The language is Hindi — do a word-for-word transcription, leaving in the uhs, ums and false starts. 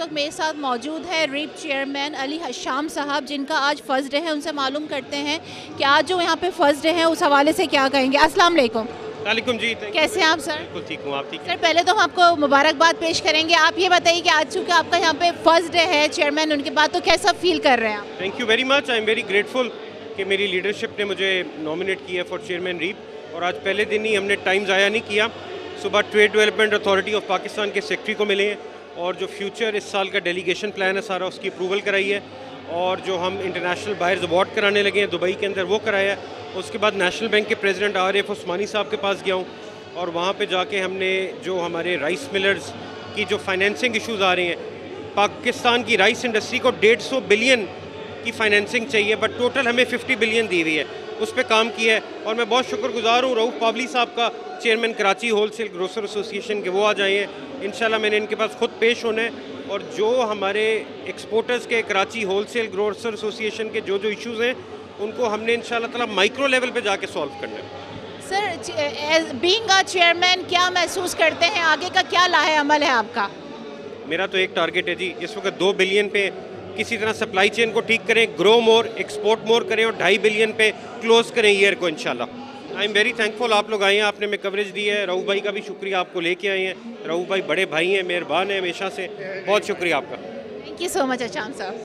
वक्त मेरे साथ मौजूद है रीप चेयरमैन अली हशाम साहब, जिनका आज फर्स्ट डे है। उनसे मालूम करते हैं कि आज जो यहाँ पे फर्स्ट डे है उस हवाले से क्या कहेंगे। अस्सलाम वालेकुम। वालेकुम जी, कैसे हैं आप सर? बिल्कुल ठीक हूँ, आप ठीक हैं? सर पहले तो हम आपको मुबारकबाद पेश करेंगे। आप ये बताइए कि आज चूँकि आपका यहाँ पे फर्स्ट डे है चेयरमैन उनके बाद, तो कैसा फील कर रहे हैं आप? Thank you very much. I am very grateful कि मेरी लीडरशिप ने मुझे नॉमिनेट किया फॉर चेयरमैन रीप। और आज पहले दिन ही हमने टाइम ज़ाया नहीं किया। सुबह trade development authority of Pakistan के सेक्रेटरी को मिले हैं और जो फ्यूचर इस साल का डेलीगेशन प्लान है सारा, उसकी अप्रूवल कराई है। और जो हम इंटरनेशनल बायर्स अवार्ड कराने लगे हैं दुबई के अंदर, वो कराया है। उसके बाद नेशनल बैंक के प्रेसिडेंट आरिफ उस्मानी साहब के पास गया हूँ और वहाँ पे जाके हमने जो हमारे राइस मिलर्स की जो फाइनेंसिंग इश्यूज आ रहे हैं, पाकिस्तान की राइस इंडस्ट्री को डेढ़ सौ बिलियन की फाइनेंसिंग चाहिए, बट टोटल हमें फिफ्टी बिलियन दी हुई है, उस पर काम किया है। और मैं बहुत शुक्रगुजार हूँ रऊफ़ पावली साहब का, chairman Karachi wholesale grocer association के, वो आ जाए हैं। इंशाल्लाह मैंने इनके पास खुद पेश होना है और जो हमारे एक्सपोर्टर्स के कराची होलसेल ग्रोसर एसोसिएशन के जो जो इश्यूज़ हैं उनको हमने इंशाल्लाह ताला माइक्रो लेवल पे जाके सॉल्व करना है। सर बीइंग अ चेयरमैन क्या महसूस करते हैं, आगे का क्या लाहे अमल है आपका? मेरा तो एक टारगेट है जी, इस वक्त दो बिलियन पे किसी तरह सप्लाई चेन को ठीक करें, ग्रो मोर, एक्सपोर्ट मोर करें और ढाई बिलियन पे क्लोज करें ईयर को इंशाल्लाह। आई एम वेरी थैंकफुल, आप लोग आए हैं, आपने हमें कवरेज दी है। रऊफ़ भाई का भी शुक्रिया, आपको लेके आए हैं। रऊफ़ भाई बड़े भाई हैं, मेहरबान हैं हमेशा से, बहुत शुक्रिया आपका। Thank you so much Hasham साहब।